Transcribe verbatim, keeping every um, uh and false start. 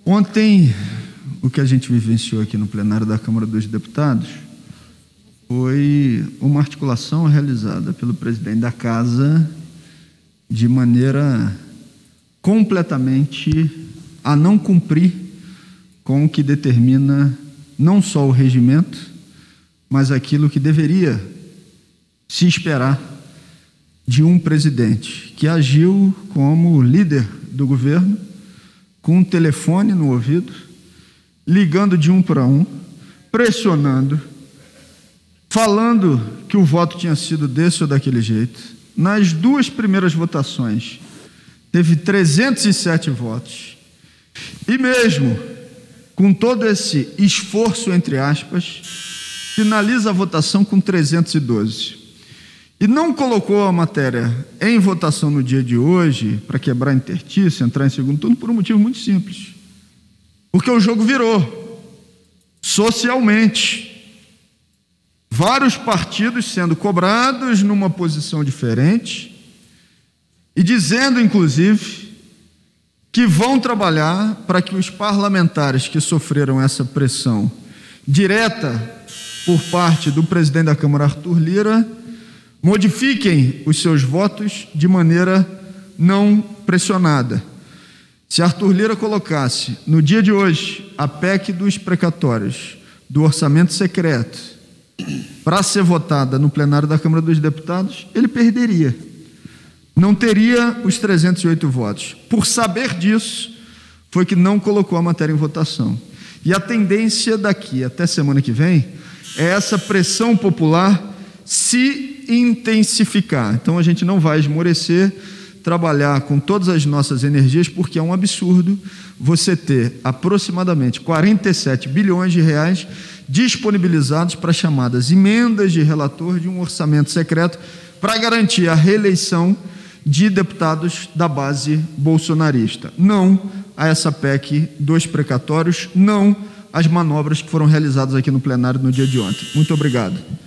Ontem, o que a gente vivenciou aqui no plenário da Câmara dos Deputados foi uma articulação realizada pelo presidente da Casa de maneira completamente a não cumprir com o que determina não só o regimento, mas aquilo que deveria se esperar de um presidente que agiu como líder do governo, com um telefone no ouvido, ligando de um para um, pressionando, falando que o voto tinha sido desse ou daquele jeito. Nas duas primeiras votações, teve trezentos e sete votos. E mesmo com todo esse esforço, entre aspas, finaliza a votação com trezentos e doze. E não colocou a matéria em votação no dia de hoje, para quebrar interstício, entrar em segundo turno, por um motivo muito simples. Porque o jogo virou, socialmente. Vários partidos sendo cobrados numa posição diferente e dizendo, inclusive, que vão trabalhar para que os parlamentares que sofreram essa pressão direta por parte do presidente da Câmara, Arthur Lira, modifiquem os seus votos de maneira não pressionada. Se Arthur Lira colocasse, no dia de hoje, a P E C dos precatórios, do orçamento secreto, para ser votada no plenário da Câmara dos Deputados, ele perderia. Não teria os trezentos e oito votos. Por saber disso, foi que não colocou a matéria em votação. E a tendência daqui até semana que vem é essa pressão popular se intensificar. Então a gente não vai esmorecer, trabalhar com todas as nossas energias, porque é um absurdo você ter aproximadamente quarenta e sete bilhões de reais disponibilizados para chamadas emendas de relator de um orçamento secreto para garantir a reeleição de deputados da base bolsonarista. Não a essa P E C dos precatórios, não às manobras que foram realizadas aqui no plenário no dia de ontem. Muito obrigado.